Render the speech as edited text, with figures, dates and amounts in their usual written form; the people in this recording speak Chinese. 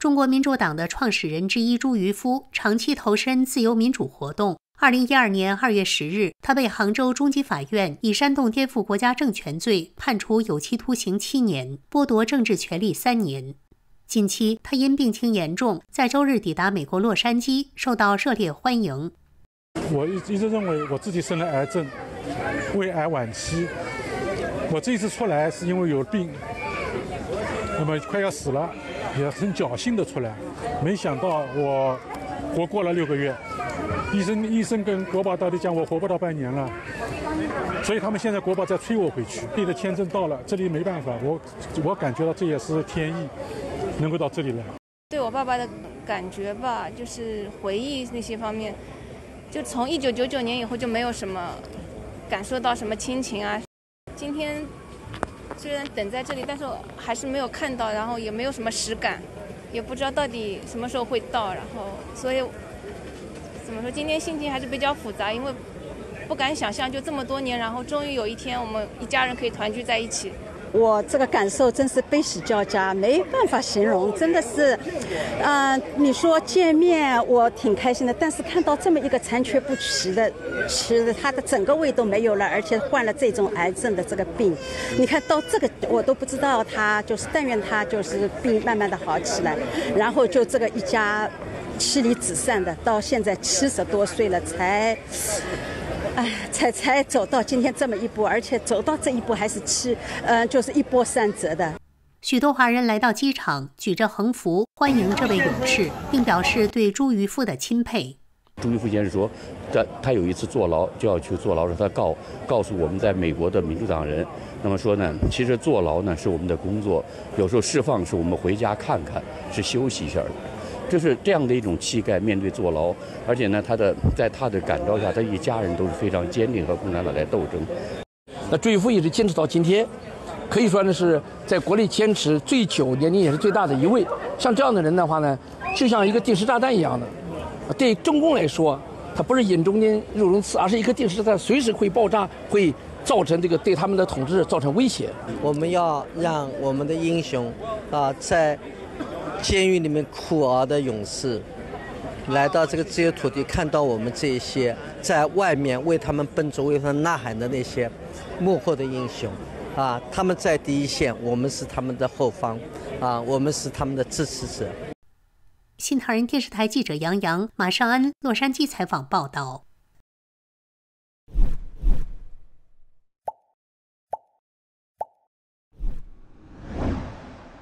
中国民主党的创始人之一朱渔夫长期投身自由民主活动。2012年2月10日，他被杭州中级法院以煽动颠覆国家政权罪判处有期徒刑7年，剥夺政治权利3年。近期，他因病情严重，在周日抵达美国洛杉矶，受到热烈欢迎。 我一直认为我自己生了癌症，胃癌晚期。我这一次出来是因为有病，那么快要死了，也很侥幸的出来。没想到我活过了6个月，医生跟国保到底讲我活不到半年了，所以他们现在国保在催我回去。对的签证到了，这里没办法，我感觉到这也是天意，能够到这里来。 对我爸爸的感觉吧，就是回忆那些方面，就从1999年以后就没有什么感受到什么亲情啊。今天虽然等在这里，但是还是没有看到，然后也没有什么实感，也不知道到底什么时候会到，然后所以怎么说，今天心情还是比较复杂，因为不敢想象就这么多年，然后终于有一天我们一家人可以团聚在一起。 我这个感受真是悲喜交加，没办法形容，真的是，你说见面我挺开心的，但是看到这么一个残缺不齐的，他的整个胃都没有了，而且患了这种癌症的这个病，你看到这个我都不知道他就是，但愿他就是病慢慢的好起来，然后就这个一家妻离子散的，到现在70多岁了才走到今天这么一步，而且走到这一步还是就是一波三折的。 许多华人来到机场，举着横幅欢迎这位勇士，并表示对朱渔夫的钦佩。 朱渔夫先生说，他有一次坐牢就要去坐牢时，他告诉我们在美国的民主党人，那么说呢，其实坐牢呢是我们的工作，有时候释放是我们回家看看，是休息一下的。就是这样的一种气概，面对坐牢，而且呢，在他的感召下，他一家人都是非常坚定和共产党来斗争。 那朱渔夫一直坚持到今天，可以说呢是在国内坚持最久、年龄也是最大的一位。像这样的人的话呢，就像一个定时炸弹一样的。对中共来说，它不是引中间肉中刺，而是一颗定时炸弹，随时会爆炸，会造成这个对他们的统治造成威胁。 我们要让我们的英雄在监狱里面苦熬的勇士来到这个自由土地，看到我们这些在外面为他们奔走、为他们呐喊的那些幕后的英雄他们在第一线，我们是他们的后方我们是他们的支持者。 新唐人电视台记者杨洋、马尚恩洛杉矶采访报道。